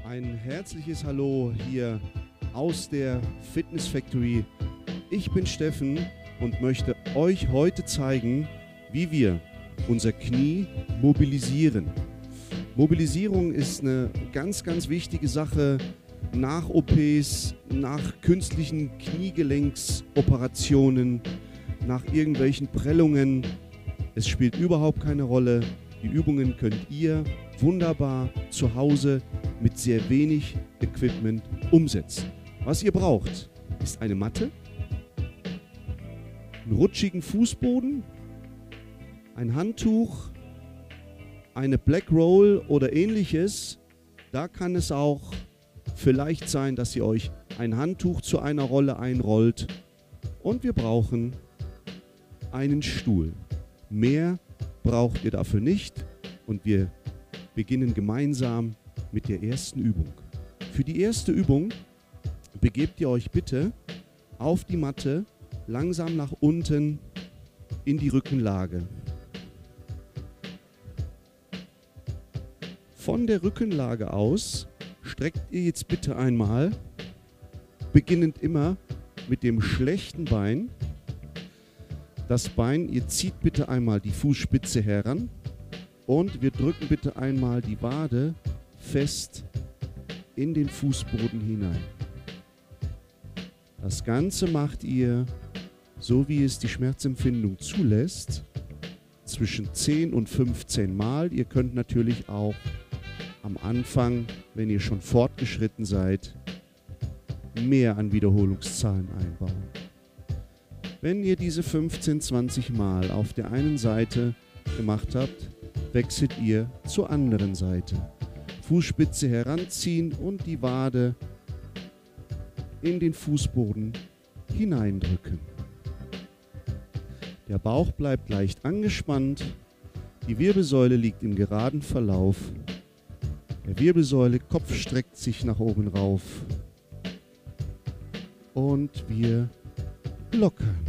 Ein herzliches Hallo hier aus der Fitness Factory. Ich bin Steffen und möchte euch heute zeigen, wie wir unser Knie mobilisieren. Mobilisierung ist eine ganz, ganz wichtige Sache nach OPs, nach künstlichen Kniegelenksoperationen, nach irgendwelchen Prellungen. Es spielt überhaupt keine Rolle. Die Übungen könnt ihr wunderbar zu Hause mit sehr wenig Equipment umsetzen. Was ihr braucht, ist eine Matte, einen rutschigen Fußboden, ein Handtuch, eine Black Roll oder ähnliches. Da kann es auch vielleicht sein, dass ihr euch ein Handtuch zu einer Rolle einrollt. Und wir brauchen einen Stuhl. Mehr braucht ihr dafür nicht. Und wir beginnen gemeinsam mit der ersten Übung. Für die erste Übung begebt ihr euch bitte auf die Matte langsam nach unten in die Rückenlage. Von der Rückenlage aus streckt ihr jetzt bitte einmal, beginnend immer mit dem schlechten Bein. Das Bein, ihr zieht bitte einmal die Fußspitze heran und wir drücken bitte einmal die Wade fest in den Fußboden hinein. Das Ganze macht ihr, so wie es die Schmerzempfindung zulässt, zwischen 10 und 15 Mal. Ihr könnt natürlich auch am Anfang, wenn ihr schon fortgeschritten seid, mehr an Wiederholungszahlen einbauen. Wenn ihr diese 15, 20 Mal auf der einen Seite gemacht habt, wechselt ihr zur anderen Seite. Fußspitze heranziehen und die Wade in den Fußboden hineindrücken. Der Bauch bleibt leicht angespannt, die Wirbelsäule liegt im geraden Verlauf. Der Wirbelsäule-Kopf streckt sich nach oben rauf und wir lockern.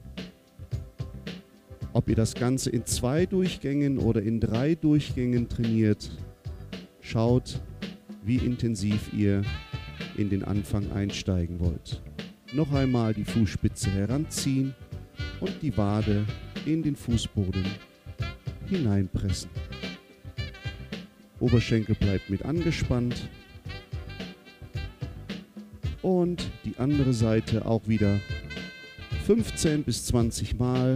Ob ihr das Ganze in 2 Durchgängen oder in 3 Durchgängen trainiert, schaut, wie intensiv ihr in den Anfang einsteigen wollt. Noch einmal die Fußspitze heranziehen und die Wade in den Fußboden hineinpressen. Oberschenkel bleibt mit angespannt und die andere Seite auch wieder 15 bis 20 Mal.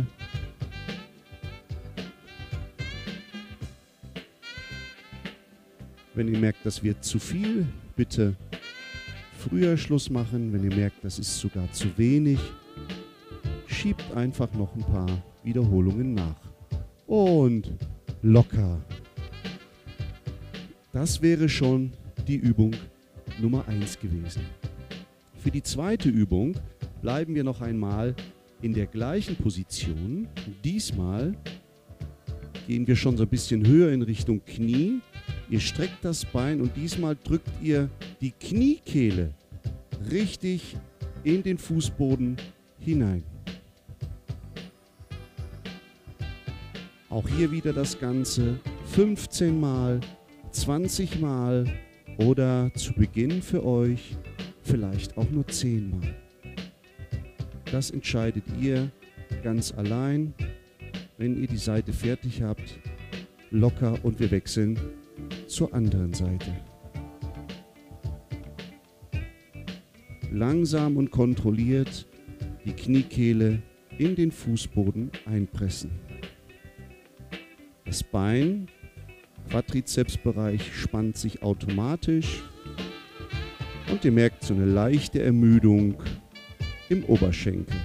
Wenn ihr merkt, das wird zu viel, bitte früher Schluss machen. Wenn ihr merkt, das ist sogar zu wenig, schiebt einfach noch ein paar Wiederholungen nach. Und locker. Das wäre schon die Übung Nummer 1 gewesen. Für die zweite Übung bleiben wir noch einmal in der gleichen Position. Diesmal gehen wir schon so ein bisschen höher in Richtung Knie. Ihr streckt das Bein und diesmal drückt ihr die Kniekehle richtig in den Fußboden hinein. Auch hier wieder das Ganze 15 Mal, 20 Mal oder zu Beginn für euch vielleicht auch nur 10 Mal. Das entscheidet ihr ganz allein. Wenn ihr die Seite fertig habt, locker und wir wechseln zur anderen Seite. Langsam und kontrolliert die Kniekehle in den Fußboden einpressen. Das Bein, Quadrizepsbereich spannt sich automatisch und ihr merkt so eine leichte Ermüdung im Oberschenkel.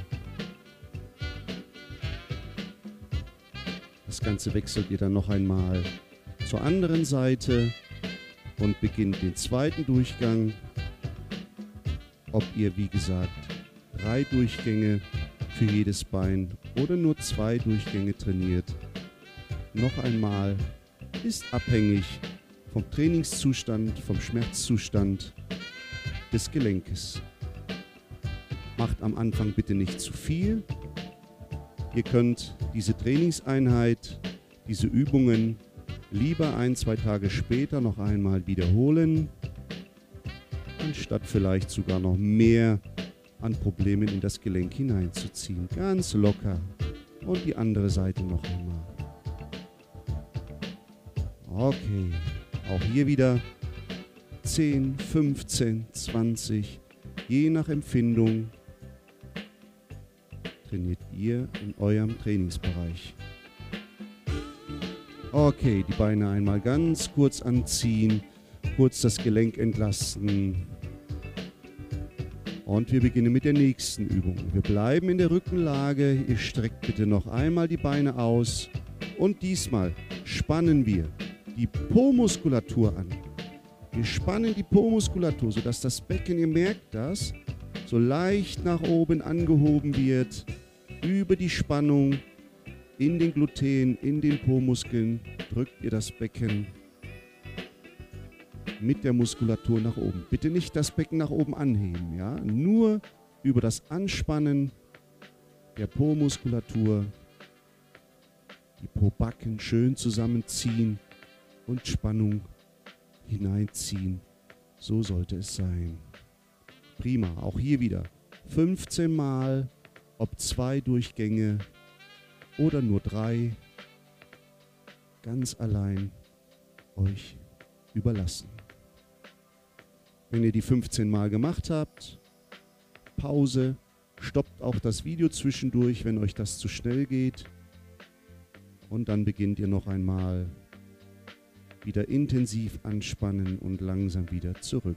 Das Ganze wechselt ihr dann noch einmal zur anderen Seite und beginnt den zweiten Durchgang. Ob ihr, wie gesagt, 3 Durchgänge für jedes Bein oder nur 2 Durchgänge trainiert, noch einmal ist abhängig vom Trainingszustand, vom Schmerzzustand des Gelenkes. Macht am Anfang bitte nicht zu viel. Ihr könnt diese Trainingseinheit, diese Übungen lieber 1, 2 Tage später noch einmal wiederholen. anstatt vielleicht sogar noch mehr an Problemen in das Gelenk hineinzuziehen. Ganz locker. Und die andere Seite noch einmal. Okay, auch hier wieder 10, 15, 20, je nach Empfindung trainiert ihr in eurem Trainingsbereich. Okay, die Beine einmal ganz kurz anziehen, kurz das Gelenk entlasten. Und wir beginnen mit der nächsten Übung. Wir bleiben in der Rückenlage. Ihr streckt bitte noch einmal die Beine aus. Und diesmal spannen wir die Po-Muskulatur an. Wir spannen die Po-Muskulatur, sodass das Becken, ihr merkt das, so leicht nach oben angehoben wird. Über die Spannung in den Gluten, in den Po-Muskeln drückt ihr das Becken mit der Muskulatur nach oben. Bitte nicht das Becken nach oben anheben, ja? Nur über das Anspannen der Po-Muskulatur die Po-Backen schön zusammenziehen und Spannung hineinziehen. So sollte es sein. Prima, auch hier wieder 15 Mal, ob 2 Durchgänge oder nur 3, ganz allein euch überlassen. Wenn ihr die 15 Mal gemacht habt, Pause, stoppt auch das Video zwischendurch, wenn euch das zu schnell geht. Und dann beginnt ihr noch einmal wieder intensiv anspannen und langsam wieder zurück.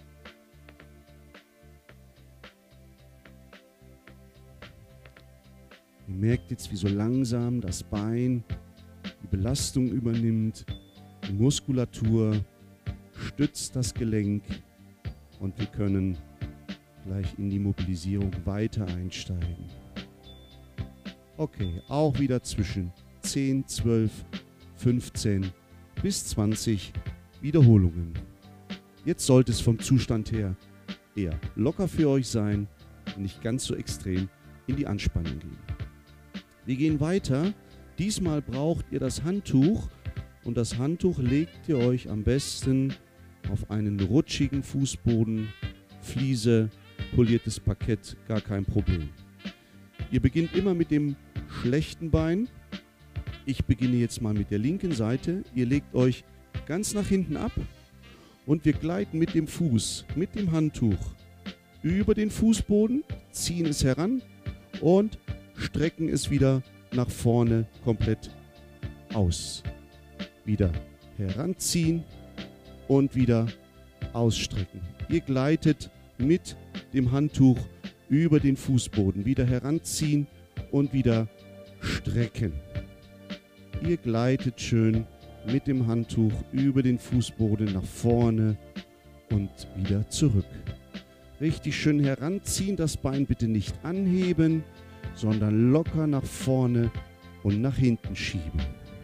Ihr merkt jetzt, wie so langsam das Bein die Belastung übernimmt, die Muskulatur stützt das Gelenk und wir können gleich in die Mobilisierung weiter einsteigen. Okay, auch wieder zwischen 10, 12, 15 bis 20 Wiederholungen. Jetzt sollte es vom Zustand her eher locker für euch sein und nicht ganz so extrem in die Anspannung gehen. Wir gehen weiter. Diesmal braucht ihr das Handtuch und das Handtuch legt ihr euch am besten auf einen rutschigen Fußboden, Fliese, poliertes Parkett, gar kein Problem. Ihr beginnt immer mit dem schlechten Bein. Ich beginne jetzt mal mit der linken Seite. Ihr legt euch ganz nach hinten ab und wir gleiten mit dem Fuß, mit dem Handtuch über den Fußboden, ziehen es heran und strecken es wieder nach vorne komplett aus. Wieder heranziehen und wieder ausstrecken. Ihr gleitet mit dem Handtuch über den Fußboden, wieder heranziehen und wieder strecken. Ihr gleitet schön mit dem Handtuch über den Fußboden nach vorne und wieder zurück. Richtig schön heranziehen, das Bein bitte nicht anheben, sondern locker nach vorne und nach hinten schieben.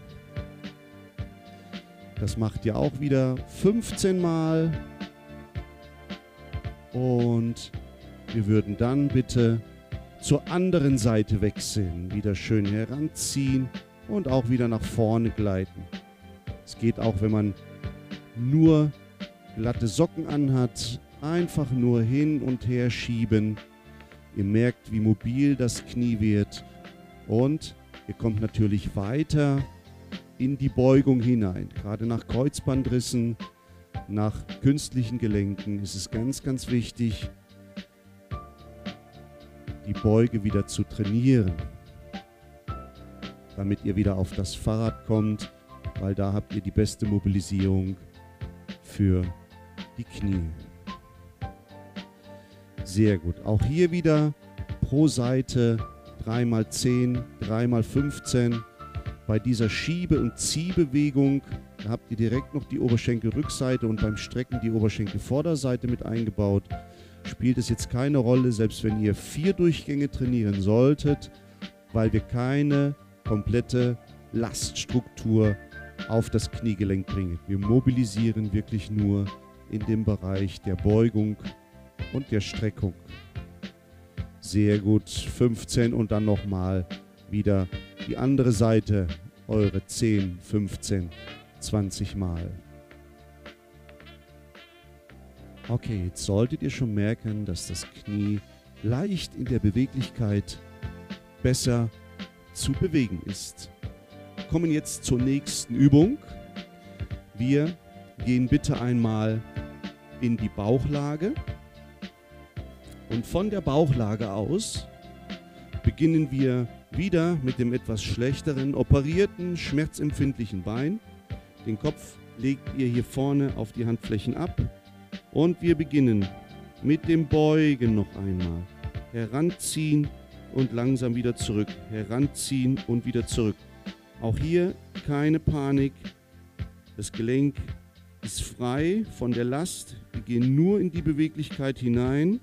Das macht ihr auch wieder 15 Mal. Und wir würden dann bitte zur anderen Seite wechseln. Wieder schön heranziehen und auch wieder nach vorne gleiten. Es geht auch, wenn man nur glatte Socken anhat. Einfach nur hin und her schieben. Ihr merkt, wie mobil das Knie wird. Und ihr kommt natürlich weiter in die Beugung hinein. Gerade nach Kreuzbandrissen, nach künstlichen Gelenken ist es ganz, ganz wichtig, die Beuge wieder zu trainieren, damit ihr wieder auf das Fahrrad kommt, weil da habt ihr die beste Mobilisierung für die Knie. Sehr gut. Auch hier wieder pro Seite 3x10, 3x15. Bei dieser Schiebe- und Ziehbewegung habt ihr direkt noch die Oberschenkelrückseite und beim Strecken die Oberschenkelvorderseite mit eingebaut. Spielt es jetzt keine Rolle, selbst wenn ihr 4 Durchgänge trainieren solltet, weil wir keine komplette Laststruktur auf das Kniegelenk bringen. Wir mobilisieren wirklich nur in dem Bereich der Beugung und der Streckung. Sehr gut, 15 und dann nochmal wieder die andere Seite, eure 10, 15, 20 Mal. Okay, jetzt solltet ihr schon merken, dass das Knie leicht in der Beweglichkeit besser zu bewegen ist. Wir kommen jetzt zur nächsten Übung. Wir gehen bitte einmal in die Bauchlage und von der Bauchlage aus beginnen wir wieder mit dem etwas schlechteren, operierten, schmerzempfindlichen Bein. Den Kopf legt ihr hier vorne auf die Handflächen ab und wir beginnen mit dem Beugen noch einmal. Heranziehen und langsam wieder zurück. Heranziehen und wieder zurück. Auch hier keine Panik. Das Gelenk ist frei von der Last. Wir gehen nur in die Beweglichkeit hinein.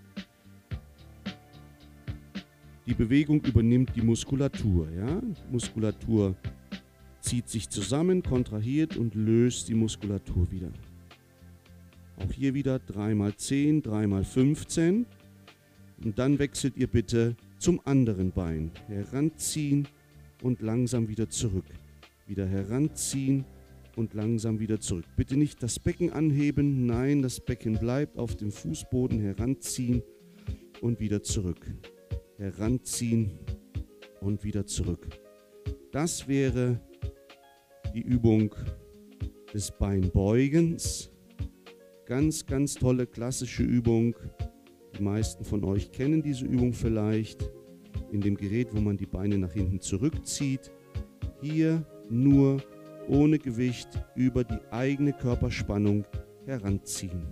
Die Bewegung übernimmt die Muskulatur. Ja? Die Muskulatur zieht sich zusammen, kontrahiert und löst die Muskulatur wieder. Auch hier wieder 3x10, 3x15. Und dann wechselt ihr bitte zum anderen Bein. Heranziehen und langsam wieder zurück. Wieder heranziehen und langsam wieder zurück. Bitte nicht das Becken anheben. Nein, das Becken bleibt auf dem Fußboden. Heranziehen und wieder zurück. Heranziehen und wieder zurück. Das wäre die Übung des Beinbeugens. Ganz, ganz tolle klassische Übung. Die meisten von euch kennen diese Übung vielleicht in dem Gerät, wo man die Beine nach hinten zurückzieht. Hier nur ohne Gewicht über die eigene Körperspannung heranziehen.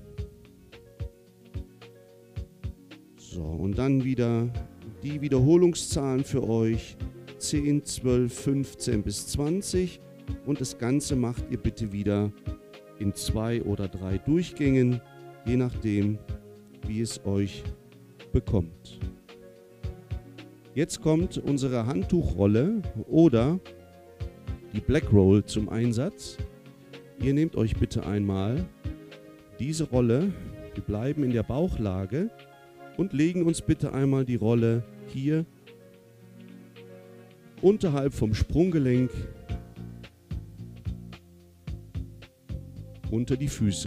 So, und dann wieder die Wiederholungszahlen für euch. 10, 12, 15 bis 20. Und das Ganze macht ihr bitte wieder in 2 oder 3 Durchgängen, je nachdem, wie es euch bekommt. Jetzt kommt unsere Handtuchrolle oder die Black Roll zum Einsatz. Ihr nehmt euch bitte einmal diese Rolle, wir bleiben in der Bauchlage und legen uns bitte einmal die Rolle hier unterhalb vom Sprunggelenk unter die Füße.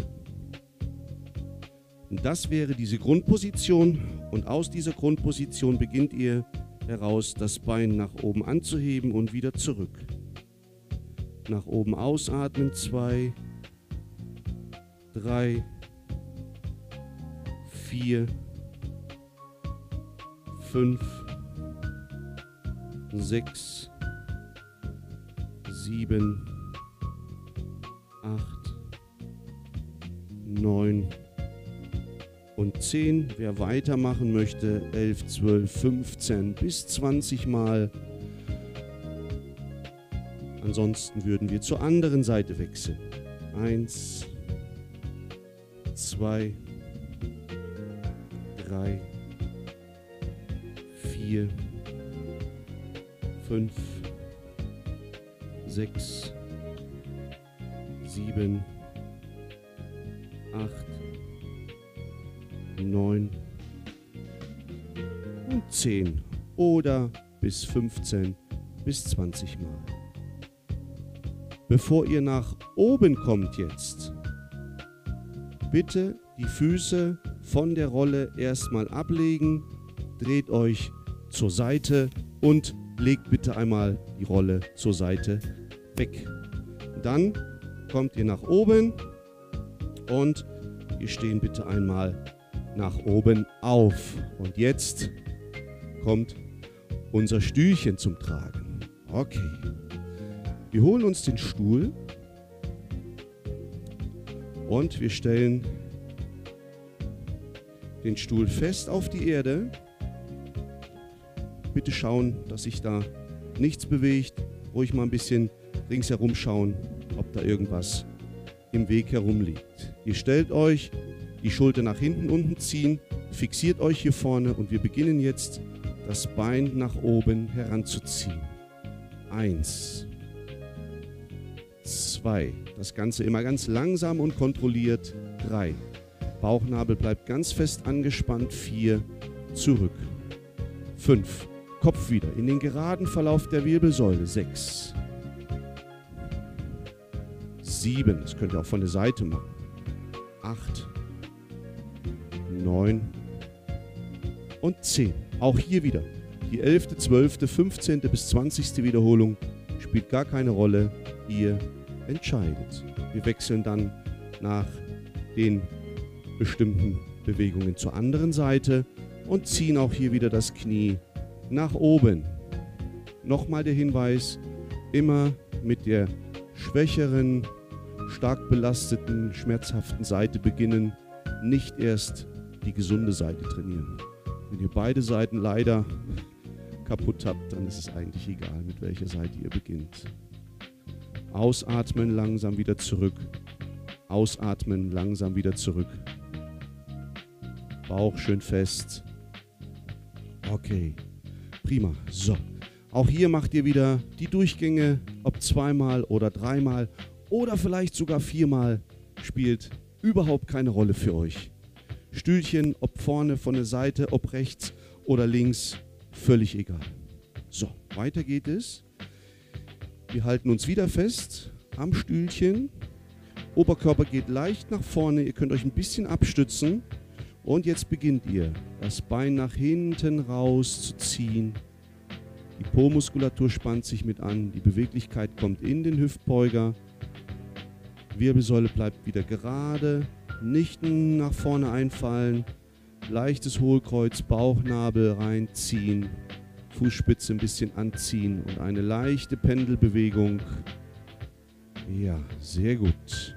Und das wäre diese Grundposition und aus dieser Grundposition beginnt ihr heraus das Bein nach oben anzuheben und wieder zurück. Nach oben ausatmen, 2, 3, 4, 5, 6, 7, 8, 9 und 10. Wer weitermachen möchte, 11, 12, 15 bis 20 Mal. Ansonsten würden wir zur anderen Seite wechseln. 1, 2, 3, 4, 5, 6, 7, 8, 9 und 10 oder bis 15 bis 20 Mal. Bevor ihr nach oben kommt jetzt, bitte die Füße von der Rolle erstmal ablegen, dreht euch zur Seite und legt bitte einmal die Rolle zur Seite weg. Dann kommt ihr nach oben und wir stehen bitte einmal nach oben auf. Und jetzt kommt unser Stühlchen zum Tragen. Okay. Wir holen uns den Stuhl und wir stellen den Stuhl fest auf die Erde. Bitte schauen, dass sich da nichts bewegt. Ruhig mal ein bisschen ringsherum schauen, ob da irgendwas im Weg herumliegt. Ihr stellt euch die Schulter nach hinten unten ziehen, fixiert euch hier vorne und wir beginnen jetzt das Bein nach oben heranzuziehen. 1, 2, das Ganze immer ganz langsam und kontrolliert. 3, Bauchnabel bleibt ganz fest angespannt. 4, zurück. 5, Kopf wieder in den geraden Verlauf der Wirbelsäule. 6, 7, das könnt ihr auch von der Seite machen. 8, 9 und 10. Auch hier wieder. Die 11., 12., 15. bis 20. Wiederholung spielt gar keine Rolle. Ihr entscheidet. Wir wechseln dann nach den bestimmten Bewegungen zur anderen Seite und ziehen auch hier wieder das Knie nach oben. Nochmal der Hinweis, immer mit der schwächeren, stark belasteten, schmerzhaften Seite beginnen, nicht erst die gesunde Seite trainieren. Wenn ihr beide Seiten leider kaputt habt, dann ist es eigentlich egal, mit welcher Seite ihr beginnt. Ausatmen, langsam wieder zurück. Ausatmen, langsam wieder zurück. Bauch schön fest. Okay, prima. So, auch hier macht ihr wieder die Durchgänge, ob 2-mal oder 3-mal oder vielleicht sogar 4-mal, spielt überhaupt keine Rolle für euch. Stühlchen, ob vorne, von der Seite, ob rechts oder links, völlig egal. So, weiter geht es. Wir halten uns wieder fest am Stühlchen. Oberkörper geht leicht nach vorne. Ihr könnt euch ein bisschen abstützen. Und jetzt beginnt ihr, das Bein nach hinten raus zu ziehen. Die Po-Muskulatur spannt sich mit an. Die Beweglichkeit kommt in den Hüftbeuger. Wirbelsäule bleibt wieder gerade. Nicht nach vorne einfallen. Leichtes Hohlkreuz, Bauchnabel reinziehen. Fußspitze ein bisschen anziehen und eine leichte Pendelbewegung. Ja, sehr gut.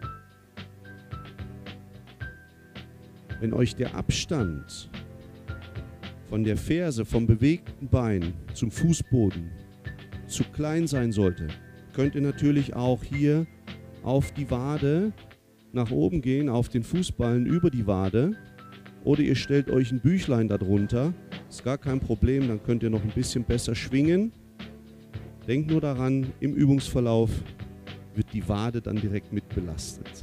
Wenn euch der Abstand von der Ferse, vom bewegten Bein zum Fußboden zu klein sein sollte, könnt ihr natürlich auch hier auf die Wade nach oben gehen, auf den Fußballen über die Wade. Oder ihr stellt euch ein Büchlein darunter. Ist gar kein Problem, dann könnt ihr noch ein bisschen besser schwingen. Denkt nur daran, im Übungsverlauf wird die Wade dann direkt mit belastet.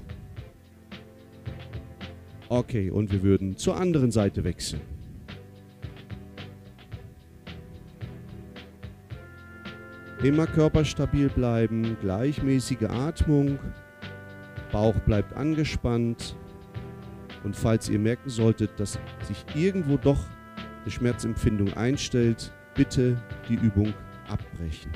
Okay, und wir würden zur anderen Seite wechseln. Immer körperstabil bleiben, gleichmäßige Atmung, Bauch bleibt angespannt. Und falls ihr merken solltet, dass sich irgendwo doch eine Schmerzempfindung einstellt, bitte die Übung abbrechen.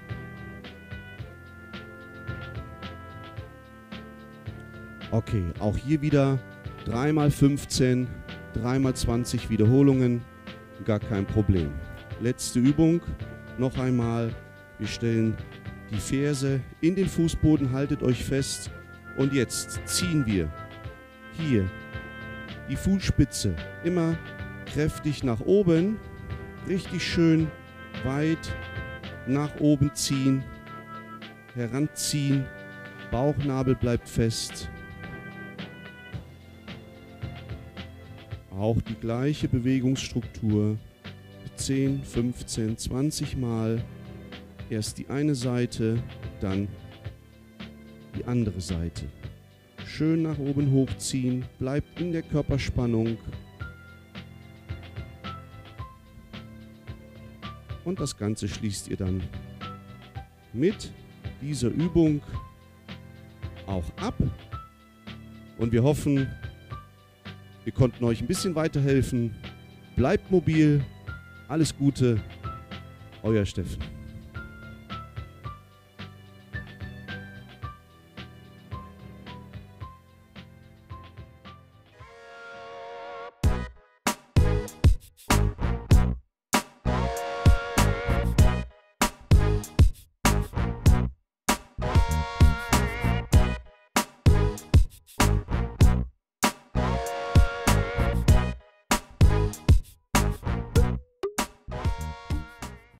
Okay, auch hier wieder 3x15, 3x20 Wiederholungen, gar kein Problem. Letzte Übung, noch einmal. Wir stellen die Ferse in den Fußboden, haltet euch fest und jetzt ziehen wir hier die Fußspitze immer kräftig nach oben, richtig schön weit nach oben ziehen, heranziehen, Bauchnabel bleibt fest. Auch die gleiche Bewegungsstruktur, 10, 15, 20 Mal. Erst die eine Seite, dann die andere Seite. Schön nach oben hochziehen, bleibt in der Körperspannung. Und das Ganze schließt ihr dann mit dieser Übung auch ab. Und wir hoffen, wir konnten euch ein bisschen weiterhelfen. Bleibt mobil. Alles Gute. Euer Steffen.